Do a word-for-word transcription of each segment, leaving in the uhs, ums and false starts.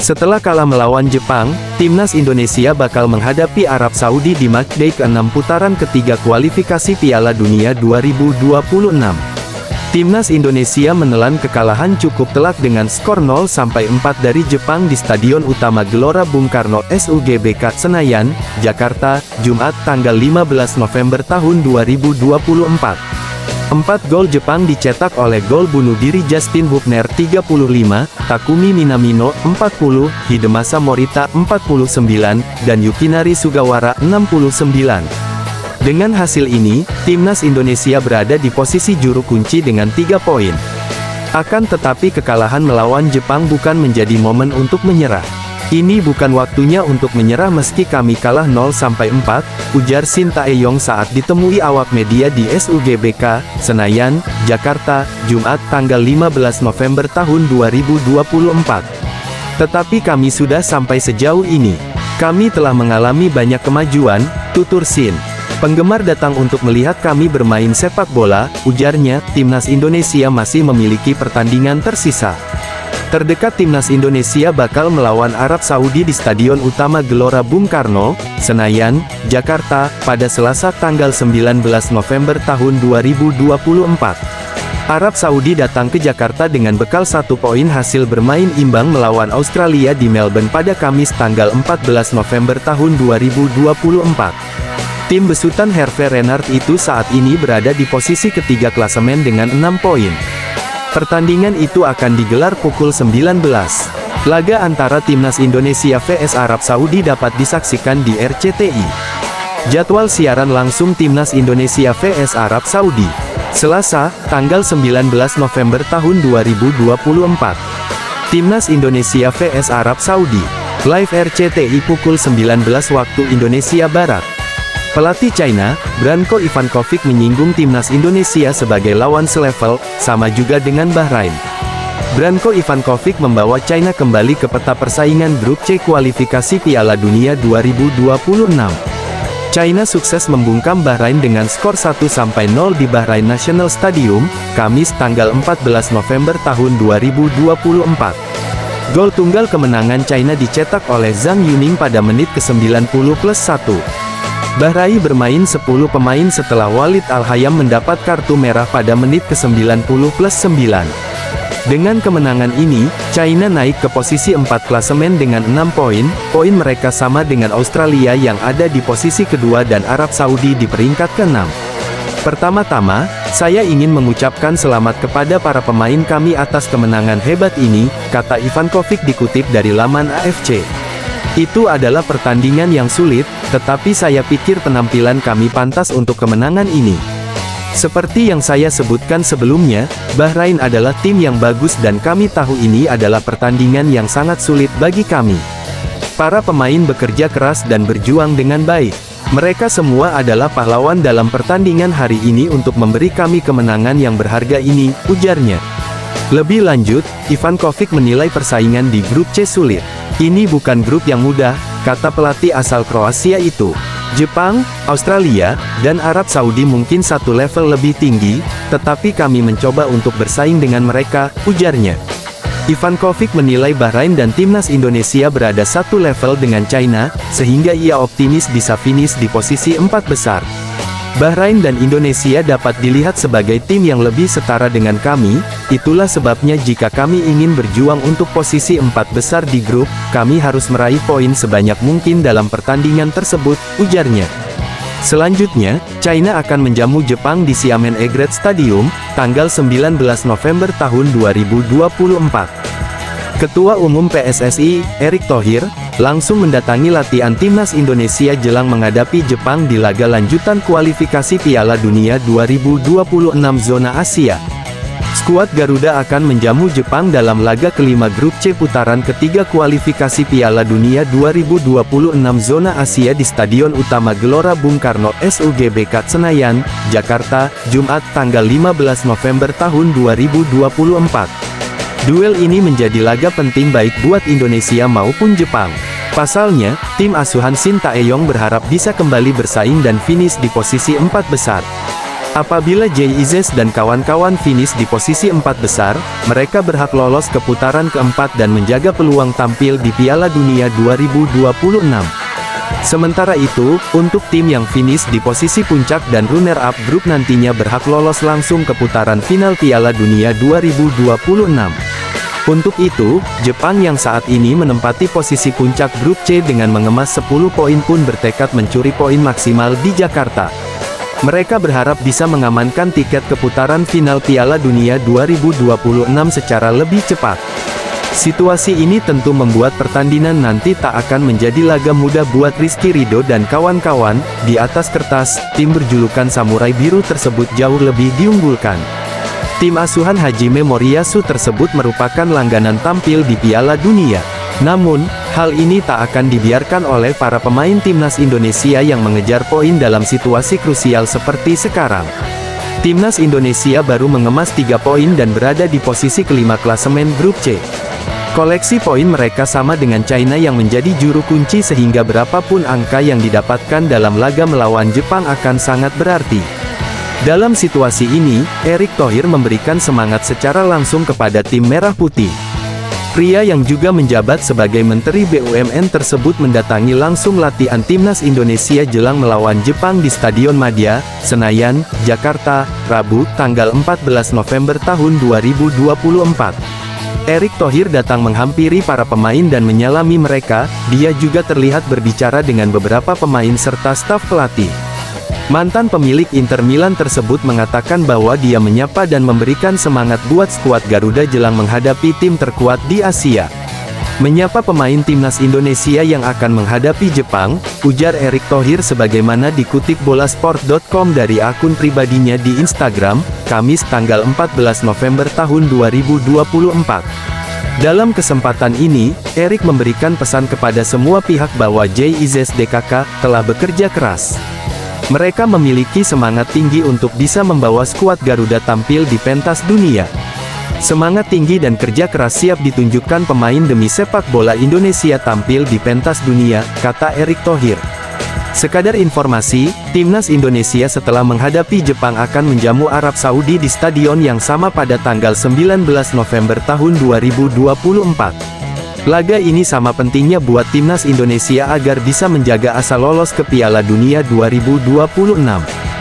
Setelah kalah melawan Jepang, timnas Indonesia bakal menghadapi Arab Saudi di matchday keenam putaran ketiga kualifikasi Piala Dunia dua ribu dua puluh enam. Timnas Indonesia menelan kekalahan cukup telak dengan skor nol sampai empat dari Jepang di Stadion Utama Gelora Bung Karno S U G B K Senayan, Jakarta, Jumat tanggal lima belas November tahun dua ribu dua puluh empat. Empat gol Jepang dicetak oleh gol bunuh diri Justin Hubner tiga puluh lima, Takumi Minamino empat puluh, Hidemasa Morita empat puluh sembilan, dan Yukinari Sugawara enam puluh sembilan. Dengan hasil ini, timnas Indonesia berada di posisi juru kunci dengan tiga poin. Akan tetapi kekalahan melawan Jepang bukan menjadi momen untuk menyerah. Ini bukan waktunya untuk menyerah meski kami kalah nol sampai empat, ujar Shin Tae-yong saat ditemui awak media di S U G B K, Senayan, Jakarta, Jumat tanggal lima belas November tahun dua ribu dua puluh empat. Tetapi kami sudah sampai sejauh ini. Kami telah mengalami banyak kemajuan, tutur Shin. Penggemar datang untuk melihat kami bermain sepak bola, ujarnya. Timnas Indonesia masih memiliki pertandingan tersisa. Terdekat timnas Indonesia bakal melawan Arab Saudi di Stadion Utama Gelora Bung Karno, Senayan, Jakarta, pada Selasa tanggal sembilan belas November tahun dua ribu dua puluh empat. Arab Saudi datang ke Jakarta dengan bekal satu poin hasil bermain imbang melawan Australia di Melbourne pada Kamis tanggal empat belas November tahun dua ribu dua puluh empat. Tim besutan Hervé Renard itu saat ini berada di posisi ketiga klasemen dengan enam poin. Pertandingan itu akan digelar pukul sembilan belas. Laga antara timnas Indonesia versus Arab Saudi dapat disaksikan di R C T I. Jadwal siaran langsung timnas Indonesia versus Arab Saudi. Selasa, tanggal sembilan belas November tahun dua ribu dua puluh empat. Timnas Indonesia versus Arab Saudi. Live R C T I pukul sembilan belas waktu Indonesia Barat. Pelatih China, Branko Ivankovic menyinggung timnas Indonesia sebagai lawan selevel, sama juga dengan Bahrain. Branko Ivankovic membawa China kembali ke peta persaingan grup C kualifikasi Piala Dunia dua ribu dua puluh enam. China sukses membungkam Bahrain dengan skor satu sampai nol di Bahrain National Stadium, Kamis tanggal empat belas November tahun dua ribu dua puluh empat. Gol tunggal kemenangan China dicetak oleh Zhang Yuning pada menit ke sembilan puluh plus satu. Bahrain bermain sepuluh pemain setelah Walid Al-Hayam mendapat kartu merah pada menit ke sembilan puluh plus sembilan. Dengan kemenangan ini, China naik ke posisi empat klasemen dengan enam poin, poin mereka sama dengan Australia yang ada di posisi kedua dan Arab Saudi di peringkat keenam. Pertama-tama, saya ingin mengucapkan selamat kepada para pemain kami atas kemenangan hebat ini, kata Ivankovic dikutip dari laman A F C. Itu adalah pertandingan yang sulit, tetapi saya pikir penampilan kami pantas untuk kemenangan ini. Seperti yang saya sebutkan sebelumnya, Bahrain adalah tim yang bagus dan kami tahu ini adalah pertandingan yang sangat sulit bagi kami. Para pemain bekerja keras dan berjuang dengan baik. Mereka semua adalah pahlawan dalam pertandingan hari ini untuk memberi kami kemenangan yang berharga ini, ujarnya. Lebih lanjut, Ivankovic menilai persaingan di grup C sulit. Ini bukan grup yang mudah, kata pelatih asal Kroasia itu. Jepang, Australia, dan Arab Saudi mungkin satu level lebih tinggi, tetapi kami mencoba untuk bersaing dengan mereka, ujarnya. Ivankovic menilai Bahrain dan timnas Indonesia berada satu level dengan China, sehingga ia optimis bisa finish di posisi empat besar. Bahrain dan Indonesia dapat dilihat sebagai tim yang lebih setara dengan kami, itulah sebabnya jika kami ingin berjuang untuk posisi empat besar di grup, kami harus meraih poin sebanyak mungkin dalam pertandingan tersebut, ujarnya. Selanjutnya, China akan menjamu Jepang di Xiamen Egret Stadium, tanggal sembilan belas November tahun dua ribu dua puluh empat. Ketua Umum P S S I, Erick Thohir, langsung mendatangi latihan timnas Indonesia jelang menghadapi Jepang di laga lanjutan kualifikasi Piala Dunia dua ribu dua puluh enam zona Asia. Skuad Garuda akan menjamu Jepang dalam laga kelima grup C putaran ketiga kualifikasi Piala Dunia dua ribu dua puluh enam zona Asia di Stadion Utama Gelora Bung Karno S U G B K Senayan, Jakarta, Jumat tanggal lima belas November tahun dua ribu dua puluh empat. Duel ini menjadi laga penting baik buat Indonesia maupun Jepang. Pasalnya, tim asuhan Shin Tae-yong berharap bisa kembali bersaing dan finish di posisi empat besar. Apabila Jay Ize dan kawan-kawan finish di posisi empat besar, mereka berhak lolos ke putaran keempat dan menjaga peluang tampil di Piala Dunia dua ribu dua puluh enam. Sementara itu, untuk tim yang finish di posisi puncak dan runner-up grup nantinya berhak lolos langsung ke putaran final Piala Dunia dua ribu dua puluh enam. Untuk itu, Jepang yang saat ini menempati posisi puncak grup C dengan mengemas sepuluh poin pun bertekad mencuri poin maksimal di Jakarta. Mereka berharap bisa mengamankan tiket ke putaran final Piala Dunia dua ribu dua puluh enam secara lebih cepat. Situasi ini tentu membuat pertandingan nanti tak akan menjadi laga mudah buat Rizky Ridho dan kawan-kawan. Di atas kertas, tim berjulukan Samurai Biru tersebut jauh lebih diunggulkan. Tim asuhan Hajime Moriyasu tersebut merupakan langganan tampil di Piala Dunia. Namun, hal ini tak akan dibiarkan oleh para pemain timnas Indonesia yang mengejar poin dalam situasi krusial seperti sekarang. Timnas Indonesia baru mengemas tiga poin dan berada di posisi kelima klasemen grup C. Koleksi poin mereka sama dengan China yang menjadi juru kunci sehingga berapapun angka yang didapatkan dalam laga melawan Jepang akan sangat berarti. Dalam situasi ini, Erick Thohir memberikan semangat secara langsung kepada tim Merah Putih. Pria yang juga menjabat sebagai Menteri B U M N tersebut mendatangi langsung latihan timnas Indonesia jelang melawan Jepang di Stadion Madia, Senayan, Jakarta, Rabu, tanggal empat belas November tahun dua ribu dua puluh empat. Erick Thohir datang menghampiri para pemain dan menyalami mereka. Dia juga terlihat berbicara dengan beberapa pemain serta staf pelatih. Mantan pemilik Inter Milan tersebut mengatakan bahwa dia menyapa dan memberikan semangat buat skuad Garuda jelang menghadapi tim terkuat di Asia. Menyapa pemain timnas Indonesia yang akan menghadapi Jepang, ujar Erick Thohir sebagaimana dikutip bolasport titik com dari akun pribadinya di Instagram, Kamis tanggal empat belas November tahun dua ribu dua puluh empat. Dalam kesempatan ini, Erick memberikan pesan kepada semua pihak bahwa Jay Ize D K K telah bekerja keras. Mereka memiliki semangat tinggi untuk bisa membawa skuad Garuda tampil di pentas dunia. Semangat tinggi dan kerja keras siap ditunjukkan pemain demi sepak bola Indonesia tampil di pentas dunia, kata Erick Thohir. Sekadar informasi, timnas Indonesia setelah menghadapi Jepang akan menjamu Arab Saudi di stadion yang sama pada tanggal sembilan belas November tahun dua ribu dua puluh empat. Laga ini sama pentingnya buat timnas Indonesia agar bisa menjaga asa lolos ke Piala Dunia dua ribu dua puluh enam.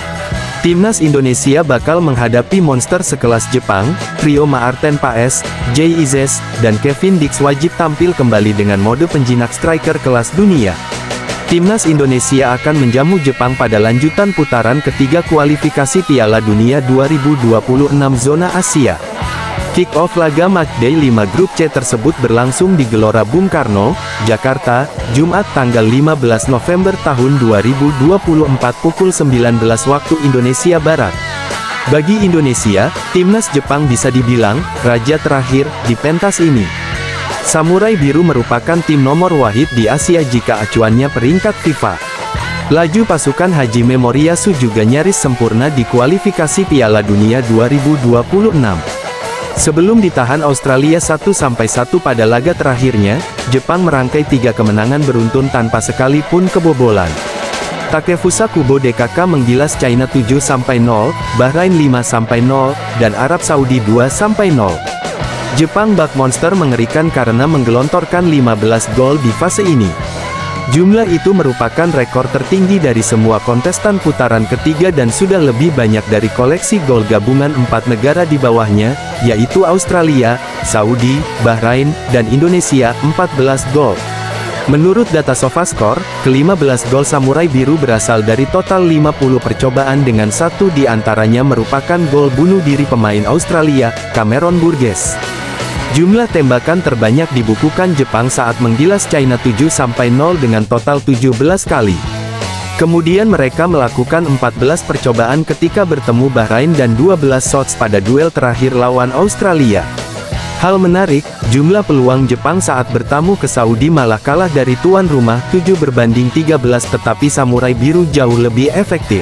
Timnas Indonesia bakal menghadapi monster sekelas Jepang. Trio Maarten Paes, Jay Ize, dan Kevin Dix wajib tampil kembali dengan mode penjinak striker kelas dunia. Timnas Indonesia akan menjamu Jepang pada lanjutan putaran ketiga kualifikasi Piala Dunia dua ribu dua puluh enam zona Asia. Kick-off laga matchday lima grup C tersebut berlangsung di Gelora Bung Karno, Jakarta, Jumat tanggal lima belas November tahun dua ribu dua puluh empat pukul sembilan belas waktu Indonesia Barat. Bagi Indonesia, timnas Jepang bisa dibilang raja terakhir di pentas ini. Samurai Biru merupakan tim nomor wahid di Asia jika acuannya peringkat FIFA. Laju pasukan Hajime Moriyasu juga nyaris sempurna di kualifikasi Piala Dunia dua ribu dua puluh enam. Sebelum ditahan Australia satu sampai satu pada laga terakhirnya, Jepang merangkai tiga kemenangan beruntun tanpa sekalipun kebobolan. Takefusa Kubo D K K menggilas China tujuh sampai nol, Bahrain lima sampai nol, dan Arab Saudi dua sampai nol. Jepang bak monster mengerikan karena menggelontorkan lima belas gol di fase ini. Jumlah itu merupakan rekor tertinggi dari semua kontestan putaran ketiga dan sudah lebih banyak dari koleksi gol gabungan empat negara di bawahnya, yaitu Australia, Saudi, Bahrain, dan Indonesia, empat belas gol. Menurut data SofaScore, kelima belas gol Samurai Biru berasal dari total lima puluh percobaan dengan satu di antaranya merupakan gol bunuh diri pemain Australia, Cameron Burgess. Jumlah tembakan terbanyak dibukukan Jepang saat menggilas China tujuh sampai nol dengan total tujuh belas kali. Kemudian mereka melakukan empat belas percobaan ketika bertemu Bahrain dan dua belas shots pada duel terakhir lawan Australia. Hal menarik, jumlah peluang Jepang saat bertamu ke Saudi malah kalah dari tuan rumah tujuh berbanding tiga belas tetapi Samurai Biru jauh lebih efektif.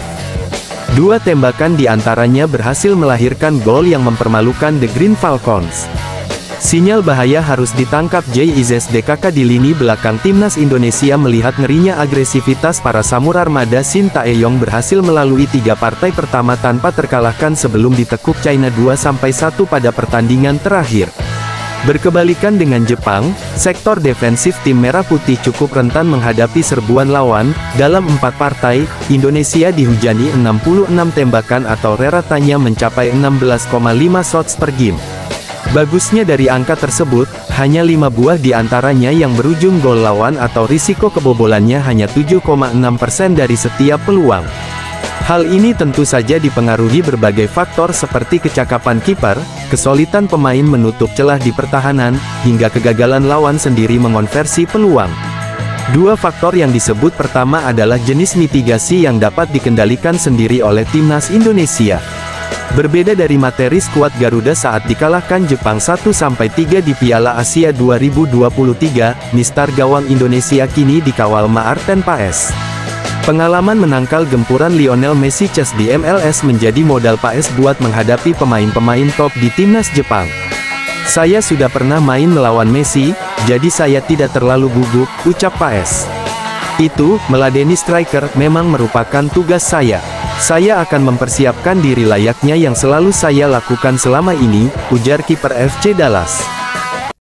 Dua tembakan di antaranya berhasil melahirkan gol yang mempermalukan The Green Falcons. Sinyal bahaya harus ditangkap. J I Z D K K di lini belakang timnas Indonesia melihat ngerinya agresivitas para Samur Armada. Shin Tae-yong berhasil melalui tiga partai pertama tanpa terkalahkan sebelum ditekuk China dua satu pada pertandingan terakhir. Berkebalikan dengan Jepang, sektor defensif tim Merah Putih cukup rentan menghadapi serbuan lawan. Dalam empat partai, Indonesia dihujani enam puluh enam tembakan atau rata-ratanya mencapai enam belas koma lima shots per game. Bagusnya dari angka tersebut, hanya lima buah di antaranya yang berujung gol lawan atau risiko kebobolannya hanya tujuh koma enam persen dari setiap peluang. Hal ini tentu saja dipengaruhi berbagai faktor seperti kecakapan kiper, kesulitan pemain menutup celah di pertahanan, hingga kegagalan lawan sendiri mengonversi peluang. Dua faktor yang disebut pertama adalah jenis mitigasi yang dapat dikendalikan sendiri oleh timnas Indonesia. Berbeda dari materi skuad Garuda saat dikalahkan Jepang satu sampai tiga di Piala Asia dua ribu dua puluh tiga, mistar gawang Indonesia kini dikawal Maarten Paes. Pengalaman menangkal gempuran Lionel Messi Ces di M L S menjadi modal Paes buat menghadapi pemain-pemain top di timnas Jepang. "Saya sudah pernah main melawan Messi, jadi saya tidak terlalu gugup," ucap Paes. "Itu, meladeni striker, memang merupakan tugas saya. Saya akan mempersiapkan diri layaknya yang selalu saya lakukan selama ini," ujar kiper F C Dallas.